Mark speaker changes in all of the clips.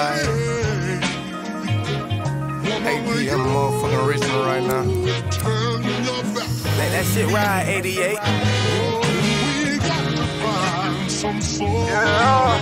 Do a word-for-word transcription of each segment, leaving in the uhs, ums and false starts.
Speaker 1: Yeah. Hey, I'm motherfucking Richmond right now.
Speaker 2: Let that shit ride, eighty-eight.
Speaker 1: Yeah.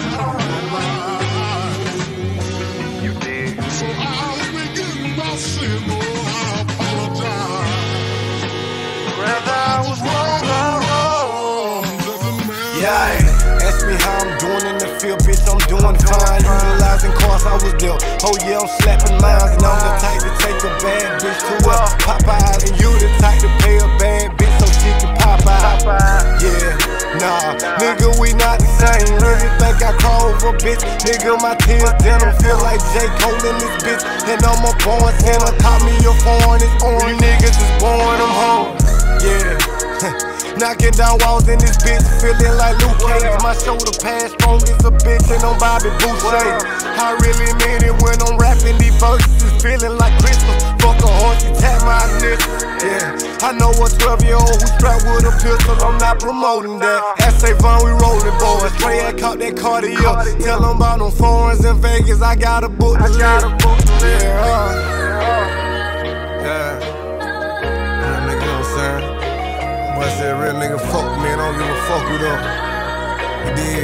Speaker 1: You did.
Speaker 3: So I'll begin by saying, oh, I apologize.
Speaker 1: Whether I was wrong or wrong.
Speaker 3: Yeah,
Speaker 1: ask me how I'm doing in the field, bitch, I'm doing fine. Utilizing cars I was dealt. Oh yeah, I'm slapping mines. And I'm the type to take a bad bitch to a Popeyes. And you the type to pay a bad bitch so she can pop out. Yeah, nah, nigga, we not the same. Really think I crawl over, bitch. Nigga, my tears denim feel like J. Cole in this bitch. And I'm a born sinner. Caught me your phone, it's orange. Niggas is born, I'm home. Yeah. Knocking down walls in this bitch, feeling like Luke Cage. My shoulder pads strong as a bitch, and I'm Bobby Boucher. I really mean it when I'm rapping these verses, feeling like Christmas. Fuck a horse, he tap my initials. Yeah, I know a twelve year old who strapped with a pistol, I'm not promoting that. S A Von, we rolling boys. Trey had caught that Cartier. Tell them about them foreigns in Vegas, I got a book to live. Yeah, uh, yeah. Yeah, nigga, you know what I'm saying? I said, real nigga, fuck me, I don't give a fuck with them. You dig?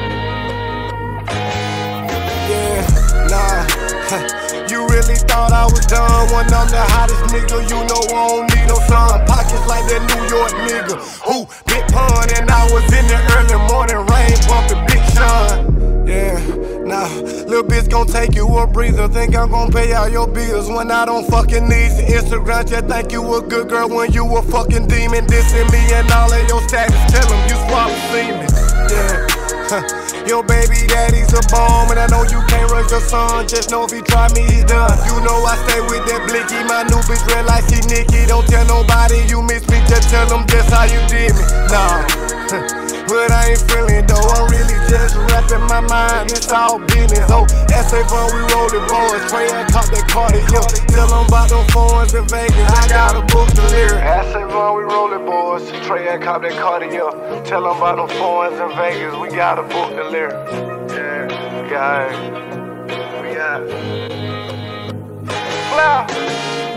Speaker 1: Yeah, nah. You really thought I was done when I'm the hottest nigga. You know I don't need no sun. Pockets like that New York nigga. Who big pun and I was in the early morning rain bumping Big Sean. Yeah, nah, little bitch gon' take you a breather. Think I'm gon' pay all your bills when I don't fucking need some Instagram. Just think you a good girl when you a fucking demon. Dissing me and all of your status, tell them you swallow semen. Yeah, huh. Your baby daddy's a bomb, and I know you can't rush your son. Just know if he try me, he's done. You know I stay with that blicky. My new bitch red like she Nikki. Don't tell nobody you miss me, just tell them just how you did me. Nah, but I ain't feeling though. I'm really just rapping my mind. It's all business. Oh, S A Von, we rollin' boys. Trey and caught that Cartier. Tell them about them foreigns in Vegas. I got a book to lyric. S A Von, we rollin' boys. Trey and caught that Cartier. Tell them about them foreigns in Vegas. We got a book to lyric. Yeah, we got it. We got it. Flow.